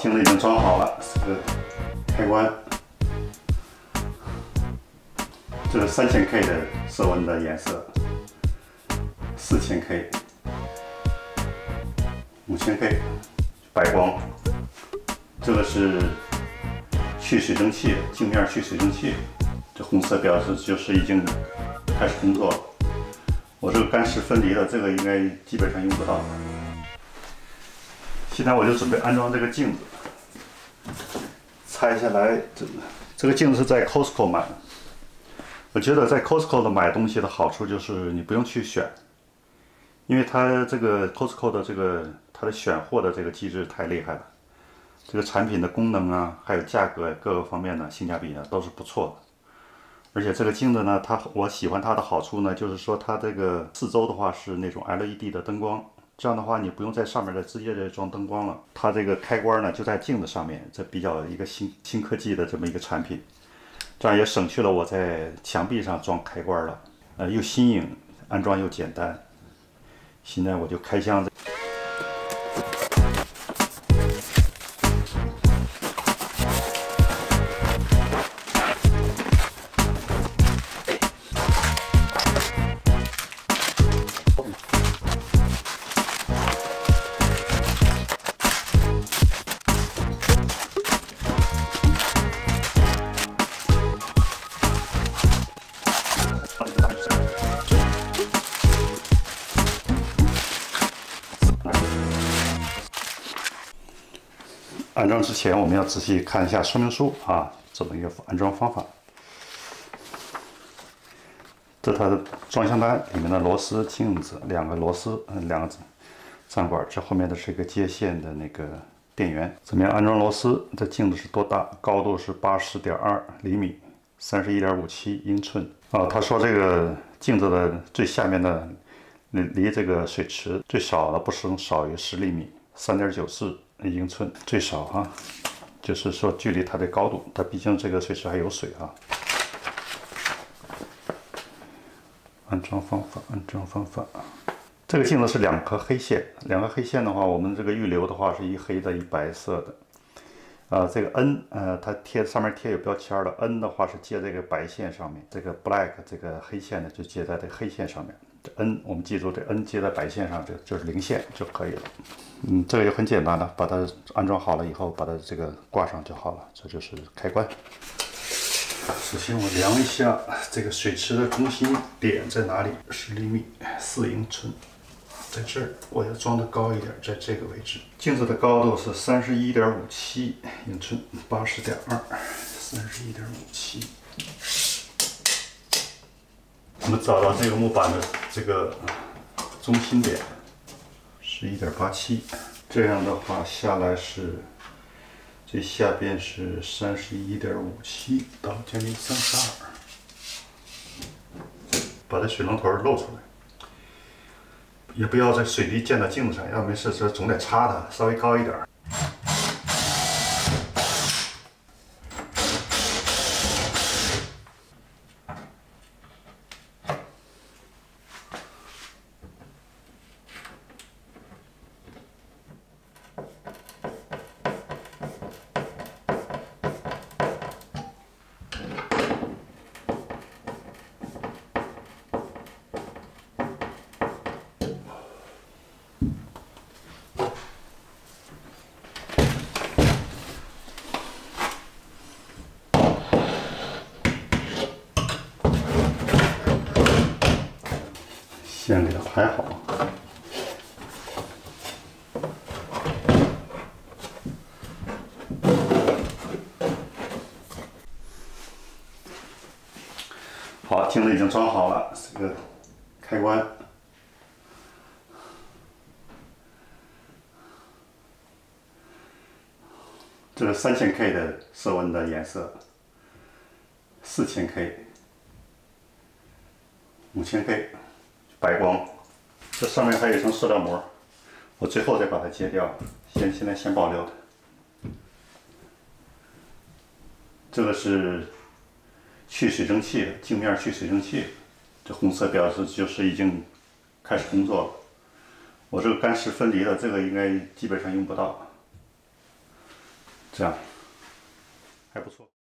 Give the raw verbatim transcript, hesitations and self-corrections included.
镜子已经装好了，这个开关，这是三千 K 的色温的颜色，四千 K、五千 K 白光，这个是去水蒸气，镜面去水蒸气，这红色表示就是已经开始工作了。我这个干湿分离的，这个应该基本上用不到。现在我就准备安装这个镜子。 拆下来，这这个镜子是在 Costco 买的。我觉得在 Costco 的买东西的好处就是你不用去选，因为它这个 Costco 的这个它的选货的这个机制太厉害了。这个产品的功能啊，还有价格各个方面呢，性价比呢都是不错的。而且这个镜子呢，它我喜欢它的好处呢，就是说它这个四周的话是那种 L E D 的灯光。 这样的话，你不用在上面再直接再装灯光了。它这个开关呢就在镜子上面，这比较一个新新科技的这么一个产品，这样也省去了我在墙壁上装开关了，呃，又新颖，安装又简单。现在我就开箱子。 安装之前，我们要仔细看一下说明书啊，这么一个安装方法。这它的装箱单里面的螺丝、镜子、两个螺丝，嗯，两个站管，这后面的是一个接线的那个电源。怎么样安装螺丝？这镜子是多大？高度是八十点二厘米，三十一点五七英寸。啊，他说这个镜子的最下面的离离这个水池最少的不能少于十厘米，三点九四。 英寸最少哈，就是说距离它的高度，它毕竟这个水池还有水啊。安装方法，安装方法。这个镜子是两颗黑线，两个黑线的话，我们这个预留的话是一黑的，一白色的。啊、呃，这个 N 呃，它贴上面贴有标签的 N 的话是接这个白线上面，这个 black 这个黑线呢就接在这黑线上面。这 N 我们记住，这 N 接在白线上，这就是零线就可以了。嗯，这个也很简单的，把它安装好了以后，把它这个挂上就好了。这就是开关。首先我量一下这个水池的中心点在哪里，十厘米，四英寸。 在这儿，我要装的高一点，在这个位置。镜子的高度是三十一点五七英寸，八十点二，三十一点五七。我们找到这个木板的这个中心点，十一点八七。这样的话下来是最下边是三十一点五七到将近三十二。把这水龙头露出来。 也不要在水滴溅到镜子上，要没事，这总得擦它，稍微高一点。先给它排好。好，镜子已经装好了，这个开关。这是三千 K 的色温的颜色，四千 K、五千 K。 白光，这上面还有一层塑料膜，我最后再把它揭掉，先现在先保留它。这个是去水蒸气的，镜面去水蒸气，这红色表示就是已经开始工作了。我这个干湿分离的，这个应该基本上用不到。 这样还不错。